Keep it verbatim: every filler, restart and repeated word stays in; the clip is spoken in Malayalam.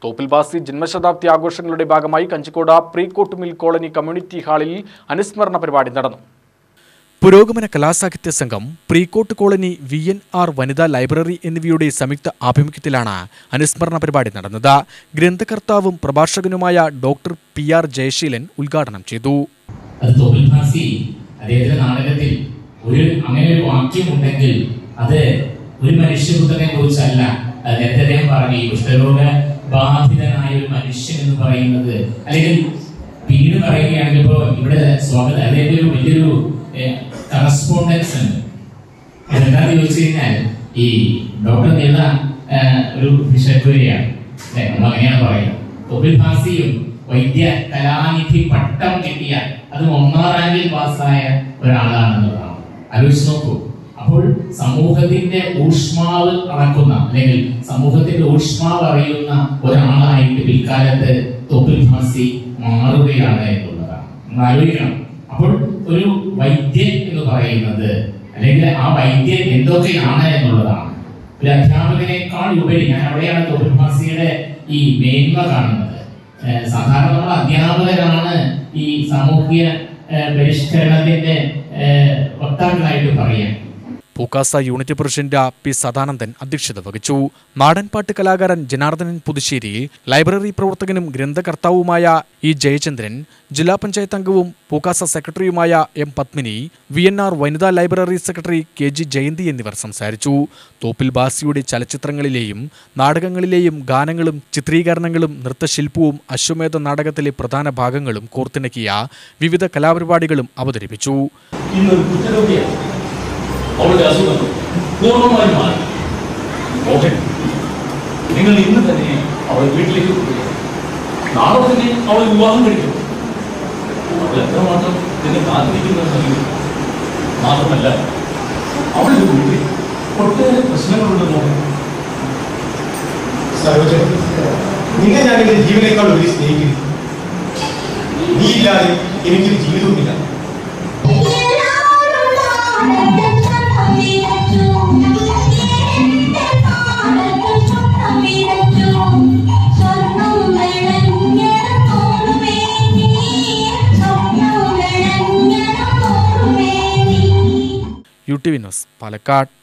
തോപ്പിൽ ബാസി ജന്മശതാബ്ദി ആഘോഷങ്ങളുടെ ഭാഗമായി Kanjikode Precot mill colony community ഹാളിൽ അനുസ്മരണ പരിപാടി നടന്നു. പുരോഗമന കലാസാഹിത്യ സംഘം, Precot colony, V N R വനിതാ ലൈബ്രറി എന്നിവയുടെ സംയുക്ത ആഭിമുഖ്യത്തിലാണ് അനുസ്മരണ പരിപാടി നടന്നത്. ഗ്രന്ഥകർത്താവും പ്രഭാഷകനുമായ ഡോക്ടർ പി ആർ ജയശീലൻ ഉദ്ഘാടനം ചെയ്തു. നാടകത്തിൽ ഒരു അങ്ങനെ ഒരു വാക്യമുണ്ടെങ്കിൽ അത് ഒരു മനുഷ്യപുത്രനെ കുറിച്ചല്ല. നേരത്തെ അദ്ദേഹം പറഞ്ഞു, ഈ കുഷ്ഠരോഗ ബാധിതനായ ഒരു മനുഷ്യൻ എന്ന് പറയുന്നത്, അല്ലെങ്കിൽ പിന്നീട് പറയുകയാണെങ്കിൽ ഇപ്പോ ഇവിടെ സ്വാഗതം അല്ലെങ്കിൽ ഒരു വലിയൊരു കറസ്പോണ്ടൻസ് ഉണ്ട്. എന്താണെന്ന് ചോദിച്ചു കഴിഞ്ഞാൽ ഈ ഡോക്ടർ നീള ഒരു വിഷയയാണ്, നമ്മൾ അങ്ങനെയാണ് പറയുന്നത്. തോപ്പിൽ ഭാസിയും വൈദ്യ കലാനിധി പട്ടം കിട്ടിയ അതും ഒന്നാം റാങ്കിൽ പാസ്സായ ഒരാളാണെന്നുള്ളതാണ്. ആലോചിച്ച് നോക്കൂ. അപ്പോൾ സമൂഹത്തിന്റെ ഊഷ്മാവ് അളക്കുന്ന അല്ലെങ്കിൽ സമൂഹത്തിന്റെ ഊഷ്മാവ് അറിയുന്ന ഒരാളായിട്ട് പിൽക്കാലത്ത് തോപ്പിൽ ഭാസി മാറുകയാണ് എന്നുള്ളതാണ് നമ്മൾ ആലോചിക്കണം. അപ്പോൾ ഒരു വൈദ്യൻ എന്ന് പറയുന്നത് അല്ലെങ്കിൽ ആ വൈദ്യൻ എന്തൊക്കെയാണ് എന്നുള്ളതാണ്. ഒരു അധ്യാപകനേക്കാൾ ഉപരി ഞാൻ അവിടെയാണ് തോപ്പിൽ ഭാസിയുടെ ഈ മേന്മ കാണുന്നത്. സാധാരണ നമ്മൾ അധ്യാപകരാണ് ഈ സാമൂഹ്യ പരിഷ്കരണത്തിന്റെ വക്താക്കളായിട്ട് പറയാം. Pukasa unit president P Sadanandan അധ്യക്ഷത വഹിച്ചു. നാടൻപാട്ട് കലാകാരൻ ജനാർദ്ദനൻ പുതുശ്ശേരി, ലൈബ്രറി പ്രവർത്തകനും ഗ്രന്ഥകർത്താവുമായ ഇ ജയചന്ദ്രൻ, ജില്ലാ പഞ്ചായത്ത് അംഗവും പൂക്കാസ സെക്രട്ടറിയുമായ M Padmini, V N R വനിതാ library secretary K G Jayanthi എന്നിവർ സംസാരിച്ചു. തോപ്പിൽ ബാസിയുടെ ചലച്ചിത്രങ്ങളിലെയും നാടകങ്ങളിലെയും ഗാനങ്ങളും ചിത്രീകരണങ്ങളും നൃത്തശില്പവും അശ്വമേധ നാടകത്തിലെ പ്രധാന ഭാഗങ്ങളും കോർത്തിണക്കിയ വിവിധ കലാപരിപാടികളും അവതരിപ്പിച്ചു. അവളുടെ അസുഖം പൂർണ്ണമായി മാറി. ഓക്കെ, നിങ്ങൾ ഇന്ന് തന്നെ അവളെ വീട്ടിലേക്ക് കൊണ്ടുവരിക. നാളെ തന്നെ അവളെ വിവാഹം കഴിക്കും. അവൾ എത്രമാത്രം നിങ്ങൾ കാത്തിരിക്കുന്നതെന്ന് മാത്രമല്ല, അവളുടെ വീട്ടിൽ ഒട്ടേറെ പ്രശ്നങ്ങളുണ്ടെന്നോ. നിന്നെ ഞാൻ എന്റെ ജീവനേക്കാൾ ഒരു സ്നേഹിക്കുന്നു. നീ ഇല്ലാതെ എനിക്കൊരു ജീവിതവുമില്ല. U T V news Palakkad.